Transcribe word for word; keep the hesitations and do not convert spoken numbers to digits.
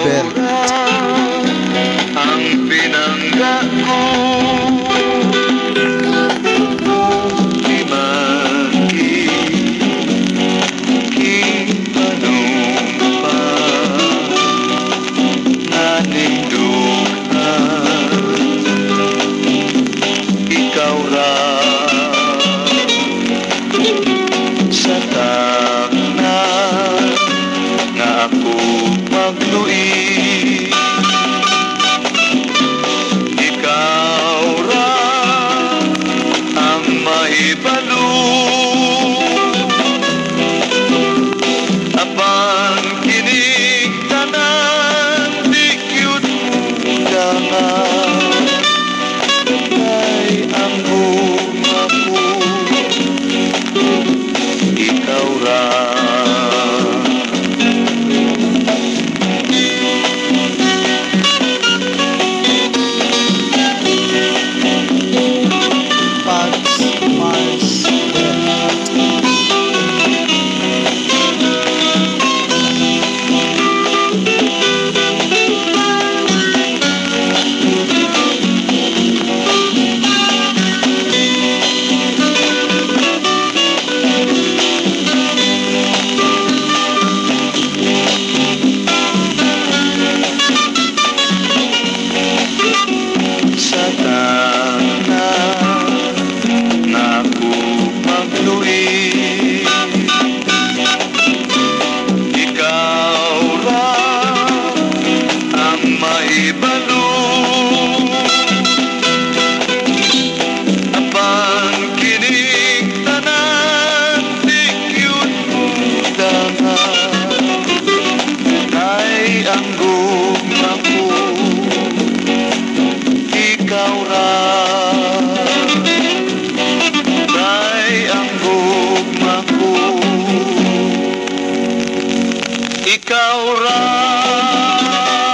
Bert. Ang pinangga ko di magkikimanong pa nanindughan ikaw ra sa takna nga ako magluwi. Ibalo apan kining tanan di kyut mudangan kay ang bunga ko ikaw ra. Ibalo apan kining tanan di kyut mudangan kay ang gugma ko ikaw ra kay ang gugma ko ikaw ra.